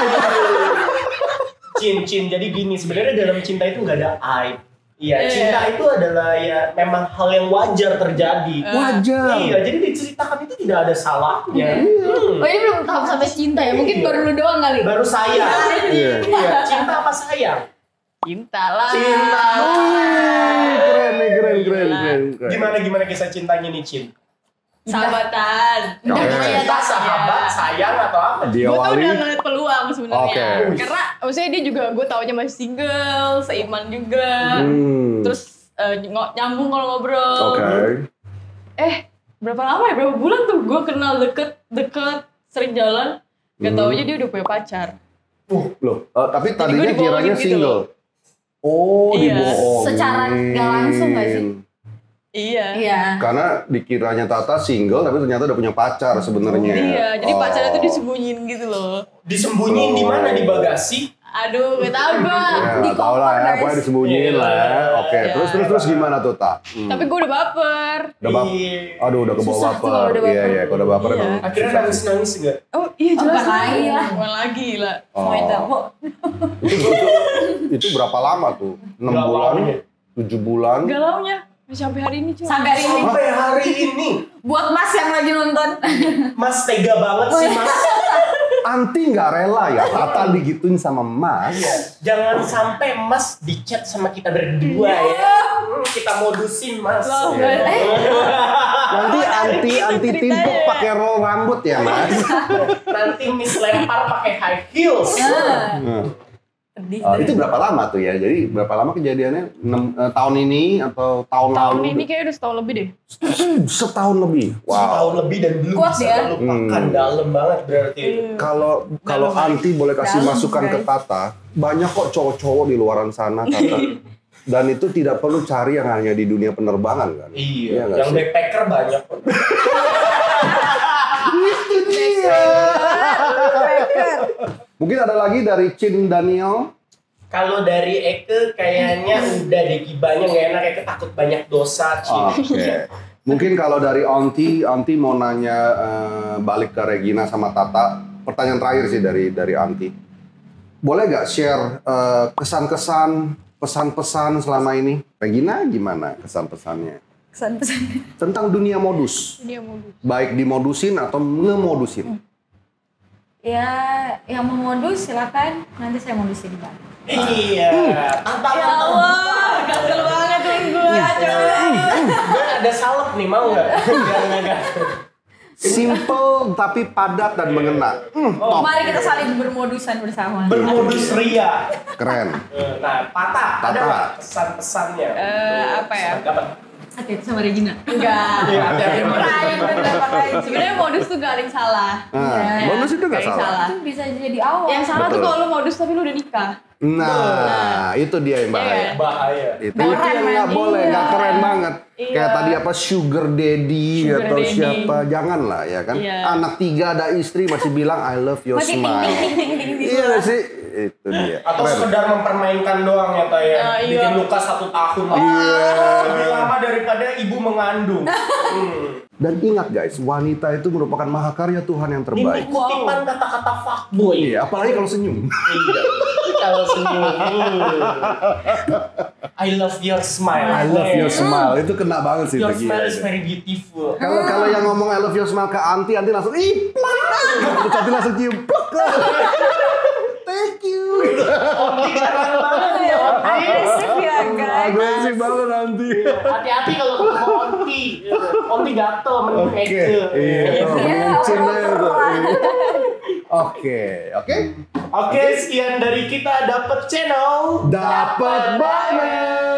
Cin, Cin. Jadi gini, sebenarnya dalam cinta itu nggak ada aib. Iya, Iya. cinta itu adalah ya memang hal yang wajar terjadi. Wajar. Iya, jadi diceritakan itu tidak ada salahnya. Hmm. Oh ini belum tahap sampai cinta ya, mungkin baru lu doang kali. Baru sayang. Iya. Iya, cinta apa sayang? Cinta lah. Cinta. Wih, keren nih, keren, keren, keren, keren. Gimana gimana kisah cintanya nih, Cin? Sahabatan. Oke. Cinta, sahabat, sayang atau apa? Dia Gue tuh wali. udah ngeliat peluang sebenarnya. Oke. Karena maksudnya dia juga gue taunya masih single, seiman juga. Hmm. Terus eh, ng- nyambung kalau ngobrol. Oke. Eh, berapa lama ya? Berapa bulan tuh gue kenal deket-deket, sering jalan. Gak tau aja dia udah punya pacar. Loh, eh, tapi Jadi tadinya gue dibohongin kiranya gitu single. loh. Oh, Iya. dibohongin. Secara nggak langsung nggak sih? Iya. Iya. Karena dikiranya Tata single, tapi ternyata udah punya pacar sebenarnya. Iya, jadi Oh. pacarnya tuh disembunyiin gitu loh. Disembunyiin di mana? Di bagasi? Aduh, gak tau gue. Ya, Di nggak tahu lah ya, koper, pokoknya guys. disembunyiin lah ya. Oke, Iya. terus terus terus gimana tuh, Tak? Hmm. Tapi gue udah baper. Udah bap Iya. Aduh, udah kebawa Susah tuh baper. kalau udah Iya, baper. iya, kalau udah baper Iya. emang. Akhirnya susah. nangis-nangis enggak? Oh iya Oh, jelas. bukan lagi lah. Bukan lagi lah. Semuanya Oh. tahu. Itu, itu, itu berapa lama tuh? enam Berapa bulan? lamanya? tujuh bulan? Galaunya masih sampai hari ini cuy. Sampai hari ini. Sampai hari ini. Buat mas yang lagi nonton. Mas tega banget sih, Mas. Anti nggak rela ya Tata digituin sama Mas. Iya. Jangan sampai Mas dicat sama kita berdua ya. Hmm, kita modusin Mas. Loh, Ya. Nanti anti anti timpuk pakai roll rambut ya Mas. Nanti Miss lempar pakai high heels. Hmm. Sedih. Uh, itu berapa lama tuh ya? Jadi berapa lama kejadiannya? enam, uh, tahun ini atau tahun, Tahun lalu? ini kayak udah setahun lebih deh. Setahun lebih. Setahun Wow. lebih dan belum Kuat bisa ya? terlupakan. Hmm. Dalam banget berarti. Kalau kalau Anti boleh kasih Dalam, masukan ke guys. Tata, banyak kok cowok-cowok di luaran sana Tata. Dan itu tidak perlu cari yang hanya di dunia penerbangan kan? Iya, nggak yang sih? backpacker banyak kok. Itu dia. Mungkin ada lagi dari Chin Daniel. Kalau dari Eke kayaknya udah deh gibahnya nggak enak, Eke takut banyak dosa, Cin. Oke. Mungkin kalau dari Onti, Onti mau nanya eh, balik ke Regina sama Tata. Pertanyaan terakhir sih dari dari Onti. Boleh nggak share eh, kesan-kesan, pesan-pesan selama ini? Regina gimana kesan-pesannya? Kesan-pesan. Tentang dunia modus. Dia modus. Baik dimodusin atau ngemodusin. Ya, yang mau modus silakan. Nanti saya modusin Pak. Iya, tantangan. Ya Allah, gagal banget tuh gue. Gue ada salep nih, mau nggak? Biar nggak gatel. Simple tapi padat dan mengena. Hmm, top. Mari kita saling bermodusan bersama. Bermodus ria. Keren. Nah, Tata, ada Tata. nggak pesan-pesannya? Eh, apa ya? Dapat. Hati-hati sama Regina. Enggak. Iya, hati-hati. Meraih pendapat lain. Sebenarnya modus tuh gak ada yang salah. Nah, Iya. bonus itu nggak Gak ada yang salah. Itu bisa jadi awal. Yang salah tuh Betul. kalau lu modus tapi lu udah nikah. Nah, itu dia yang bahaya. Iya. Bahaya. Itu, Nggak itu keren, yang nggak man. boleh, nggak Iya. keren banget. Iya. Kayak tadi apa sugar daddy Sugar atau daddy. siapa, janganlah ya kan. Iya. Anak tiga ada istri masih bilang I love your Masih ting smile. ting ting ting ting di Iya sebelah. sih, itu dia. Atau Keren. sekedar mempermainkan doang ya, Tay. Ah, iya. Bikin luka satu tahun. Iya. Lebih lama daripada ibu mengandung. Hmm. Dan ingat guys, wanita itu merupakan mahakarya Tuhan yang Ini terbaik. kutipan kata-kata fuckboy. Iya, apalagi kalau senyum. Iya. Kalau senyum. I love your smile. I love your smile, itu kena banget sih. Your itu smile gila is itu. very beautiful. Kalau kalau yang ngomong I love your smile ke Anti, Anti langsung ih plak. Terus Anti langsung cium plak. Thank you. Onti keren banget ya, Onti. Agresif ya guys. Agresif banget Anti. Hati-hati kalau ketemu Onti. Onti gatel mending Oke, Eke. iya, tuh, Iya, mengencing orang aja tuh. perlahan. Oke, oke. Oke, sekian dari kita dapat channel. Dapat banget.